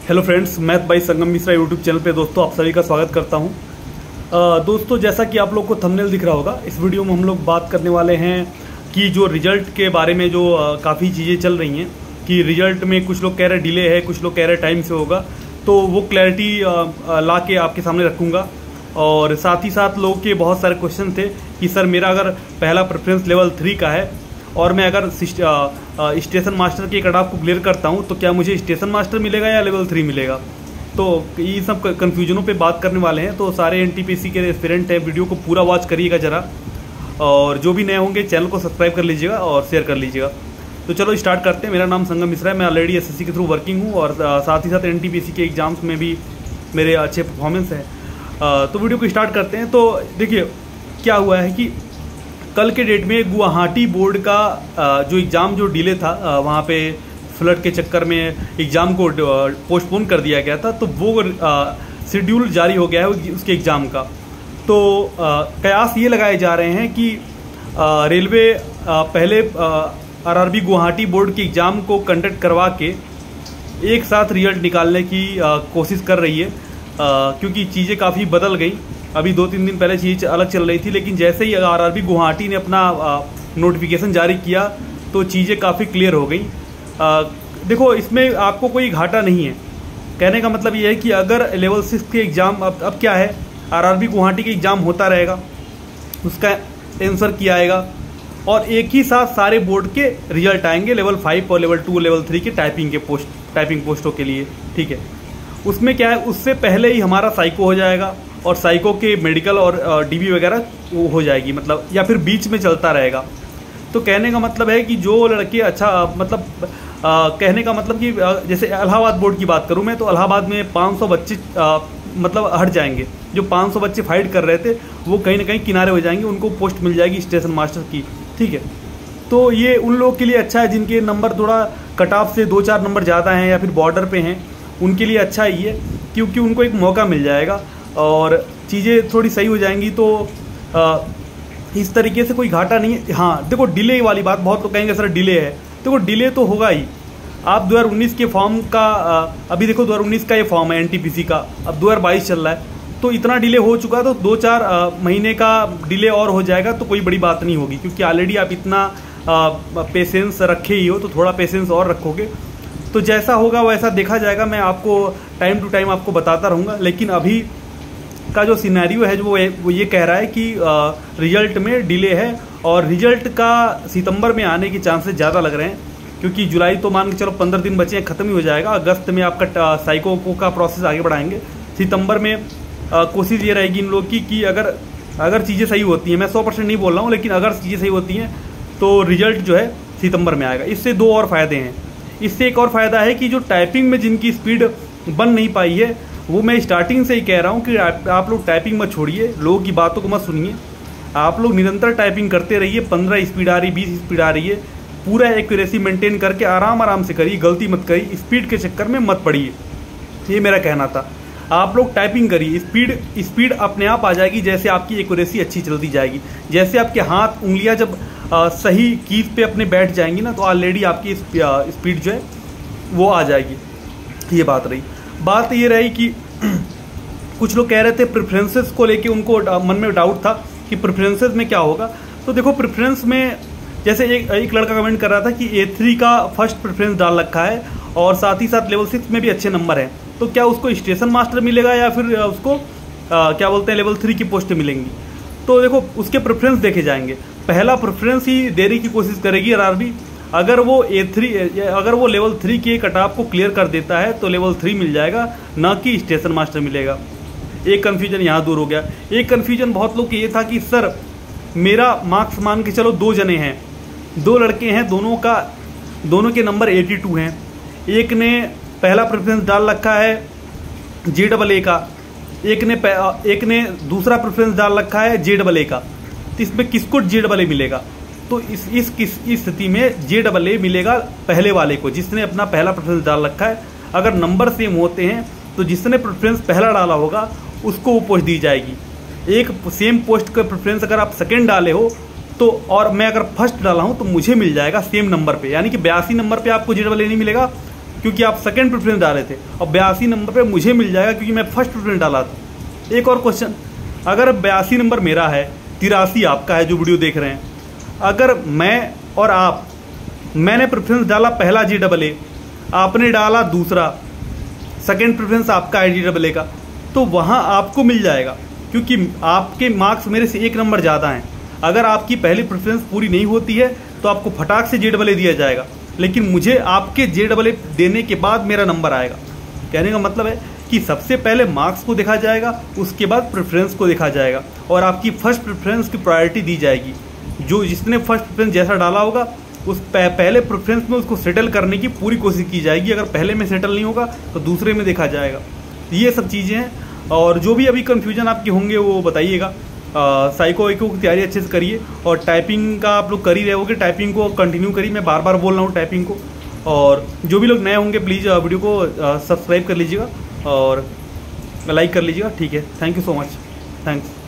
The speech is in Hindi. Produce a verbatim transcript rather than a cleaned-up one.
Hello friends, math by Sangam Mishra YouTube channel पे दोस्तों आप सभी का स्वागत करता हूं। अ, दोस्तों जैसा कि आप लोग को थंबनेल दिख रहा होगा, इस वीडियो में हम लोग बात करने वाले हैं कि जो रिजल्ट के बारे में जो काफ़ी चीज़ें चल रही हैं कि रिजल्ट में कुछ लोग कह रहे डिले है, कुछ लोग कह रहे टाइम से होगा, तो वो क्लैरिटी ला के आपके सामने रखूँगा। और साथ ही साथ लोगों के बहुत सारे क्वेश्चन थे कि सर मेरा अगर पहला प्रेफरेंस लेवल थ्री का है और मैं अगर स्टेशन मास्टर के कट ऑफ को क्लियर करता हूं तो क्या मुझे स्टेशन मास्टर मिलेगा या लेवल थ्री मिलेगा। तो ये सब कन्फ्यूजनों पे बात करने वाले हैं। तो सारे एनटीपीसी के एस्पिरेंट हैं, वीडियो को पूरा वॉच करिएगा ज़रा, और जो भी नए होंगे चैनल को सब्सक्राइब कर लीजिएगा और शेयर कर लीजिएगा। तो चलो स्टार्ट करते हैं। मेरा नाम संगम मिश्रा है, मैं ऑलरेडी एसएससी के थ्रू वर्किंग हूँ और साथ ही साथ एनटीपीसी के एग्जाम्स में भी मेरे अच्छे परफॉर्मेंस हैं। तो वीडियो को स्टार्ट करते हैं। तो देखिए क्या हुआ है कि कल के डेट में गुवाहाटी बोर्ड का जो एग्ज़ाम जो डिले था, वहाँ पे फ्लड के चक्कर में एग्ज़ाम को पोस्टपोन कर दिया गया था, तो वो शेड्यूल जारी हो गया है उसके एग्ज़ाम का। तो कयास ये लगाए जा रहे हैं कि रेलवे पहले आरआरबी गुवाहाटी बोर्ड के एग्ज़ाम को कंडक्ट करवा के एक साथ रिजल्ट निकालने की कोशिश कर रही है, क्योंकि चीज़ें काफ़ी बदल गई। अभी दो तीन दिन पहले चीज़ अलग चल रही थी, लेकिन जैसे ही आरआरबी गुवाहाटी ने अपना नोटिफिकेशन जारी किया तो चीज़ें काफ़ी क्लियर हो गई। देखो इसमें आपको कोई घाटा नहीं है। कहने का मतलब ये है कि अगर लेवल सिक्स के एग्ज़ाम अब अब क्या है, आरआरबी गुवाहाटी के एग्ज़ाम होता रहेगा, उसका आंसर किया आएगा और एक ही साथ सारे बोर्ड के रिजल्ट आएंगे, लेवल फाइव और लेवल टू लेवल थ्री के टाइपिंग के पोस्ट टाइपिंग पोस्टों के लिए। ठीक है, उसमें क्या है, उससे पहले ही हमारा साइको हो जाएगा और साइको के मेडिकल और डीबी वगैरह वो हो जाएगी, मतलब या फिर बीच में चलता रहेगा। तो कहने का मतलब है कि जो लड़के अच्छा मतलब आ, कहने का मतलब कि जैसे इलाहाबाद बोर्ड की बात करूं मैं, तो इलाहाबाद में पाँच सौ बच्चे आ, मतलब हट जाएंगे। जो पाँच सौ बच्चे फाइट कर रहे थे वो कहीं ना कहीं किनारे हो जाएंगे, उनको पोस्ट मिल जाएगी स्टेशन मास्टर की। ठीक है, तो ये उन लोगों के लिए अच्छा है जिनके नंबर थोड़ा कट ऑफ से दो चार नंबर ज़्यादा हैं या फिर बॉर्डर पे हैं, उनके लिए अच्छा ही है, क्योंकि उनको एक मौका मिल जाएगा और चीज़ें थोड़ी सही हो जाएंगी। तो आ, इस तरीके से कोई घाटा नहीं है। हाँ देखो, डिले वाली बात, बहुत लोग कहेंगे सर डिले है, देखो डिले तो होगा ही। आप दो हज़ार उन्नीस के फॉर्म का आ, अभी देखो दो हज़ार उन्नीस का ये फॉर्म है एनटीपीसी का, अब दो हज़ार बाईस चल रहा है, तो इतना डिले हो चुका, तो दो चार आ, महीने का डिले और हो जाएगा तो कोई बड़ी बात नहीं होगी, क्योंकि ऑलरेडी आप इतना पेशेंस रखे ही हो, तो थोड़ा पेशेंस और रखोगे तो जैसा होगा वैसा देखा जाएगा। मैं आपको टाइम टू टाइम आपको बताता रहूँगा। लेकिन अभी का जो सिनेरियो है जो वो ये कह रहा है कि रिजल्ट में डिले है और रिजल्ट का सितंबर में आने के चांसेस ज़्यादा लग रहे हैं, क्योंकि जुलाई तो मान के चलो पंद्रह दिन बचे हैं, ख़त्म ही हो जाएगा। अगस्त में आपका साइको का प्रोसेस आगे बढ़ाएंगे। सितंबर में आ, कोशिश ये रहेगी इन लोग की कि अगर अगर चीज़ें सही होती हैं, मैं सौ परसेंट नहीं बोल रहा हूँ, लेकिन अगर चीज़ें सही होती हैं तो रिजल्ट जो है सितंबर में आएगा। इससे दो और फ़ायदे हैं। इससे एक और फ़ायदा है कि जो टाइपिंग में जिनकी स्पीड बन नहीं पाई है, वो मैं स्टार्टिंग से ही कह रहा हूँ कि आप, आप लोग टाइपिंग मत छोड़िए, लोगों की बातों को मत सुनिए, आप लोग निरंतर टाइपिंग करते रहिए। पंद्रह स्पीड आ रही, बीस स्पीड आ रही है, पूरा एक्यूरेसी मेंटेन करके आराम आराम से करिए, गलती मत करिए, स्पीड के चक्कर में मत पड़िए। ये मेरा कहना था। आप लोग टाइपिंग करिए, स्पीड स्पीड अपने आप आ जाएगी जैसे आपकी एक्यूरेसी अच्छी चलती जाएगी। जैसे आपके हाथ उंगलियाँ जब आ, सही कीज पे अपने बैठ जाएंगी ना, तो ऑलरेडी आपकी स्पीड जो है वो आ जाएगी। ये बात रही। बात ये रही कि कुछ लोग कह रहे थे प्रेफरेंसेस को लेके, उनको मन में डाउट था कि प्रेफरेंसेस में क्या होगा। तो देखो प्रेफरेंस में जैसे एक एक लड़का कमेंट कर रहा था कि ए थ्री का फर्स्ट प्रेफरेंस डाल रखा है और साथ ही साथ लेवल सिक्स में भी अच्छे नंबर हैं, तो क्या उसको स्टेशन मास्टर मिलेगा या फिर उसको आ, क्या बोलते हैं लेवल थ्री की पोस्टें मिलेंगी। तो देखो उसके प्रेफरेंस देखे जाएंगे। पहला प्रेफरेंस ही देने की कोशिश करेगी आरआरबी। अगर वो ए थ्री अगर वो लेवल थ्री के कट ऑफ को क्लियर कर देता है तो लेवल थ्री मिल जाएगा, ना कि स्टेशन मास्टर मिलेगा। एक कन्फ्यूजन यहाँ दूर हो गया। एक कन्फ्यूजन बहुत लोग के ये था कि सर मेरा मार्क्स मान के चलो दो जने हैं, दो लड़के हैं, दोनों का दोनों के नंबर बयासी हैं। एक ने पहला प्रेफरेंस डाल रखा है जे डबल ए का, एक ने एक ने दूसरा प्रेफरेंस डाल रखा है जे डबल ए का, तो इसमें किसको जे डबल ए मिलेगा। तो इस इस किस इस स्थिति में जे डबल ए मिलेगा पहले वाले को, जिसने अपना पहला प्रेफरेंस डाल रखा है। अगर नंबर सेम होते हैं तो जिसने प्रेफरेंस पहला डाला होगा उसको वो पोस्ट दी जाएगी। एक सेम पोस्ट का प्रेफरेंस अगर आप सेकंड डाले हो तो, और मैं अगर फर्स्ट डाला हूं तो मुझे मिल जाएगा सेम नंबर पे, यानी कि बयासी नंबर पे आपको जे डबल ए नहीं मिलेगा, क्योंकि आप सेकंड प्रेफरेंस डाले थे, और बयासी नंबर पे मुझे मिल जाएगा क्योंकि मैं फर्स्ट प्रेफरेंस डाला था। एक और क्वेश्चन, अगर बयासी नंबर मेरा है, तिरासी आपका है जो वीडियो देख रहे हैं, अगर मैं और आप, मैंने प्रेफरेंस डाला पहला जी डबल ए, आपने डाला दूसरा, सेकेंड प्रेफरेंस आपका है जी डबल ए का, तो वहाँ आपको मिल जाएगा क्योंकि आपके मार्क्स मेरे से एक नंबर ज़्यादा हैं। अगर आपकी पहली प्रेफरेंस पूरी नहीं होती है तो आपको फटाक से जे डबल ए दिया जाएगा, लेकिन मुझे आपके जे डबल ए देने के बाद मेरा नंबर आएगा। कहने का मतलब है कि सबसे पहले मार्क्स को देखा जाएगा, उसके बाद प्रेफरेंस को देखा जाएगा, और आपकी फर्स्ट प्रेफरेंस की प्रायोरिटी दी जाएगी। जो जिसने फर्स्ट प्रेफरेंस जैसा डाला होगा उस पहले प्रेफरेंस में उसको सेटल करने की पूरी कोशिश की जाएगी। अगर पहले में सेटल नहीं होगा तो दूसरे में देखा जाएगा। ये सब चीज़ें हैं, और जो भी अभी कन्फ्यूजन आपके होंगे वो बताइएगा। साइको इको की तैयारी अच्छे से करिए, और टाइपिंग का आप लोग कर ही रहे होगे, टाइपिंग को कंटिन्यू करिए। मैं बार बार बोल रहा हूँ टाइपिंग को। और जो भी लोग नए होंगे प्लीज़ वीडियो को सब्सक्राइब कर लीजिएगा और लाइक कर लीजिएगा। ठीक है, thank you so much, thanks.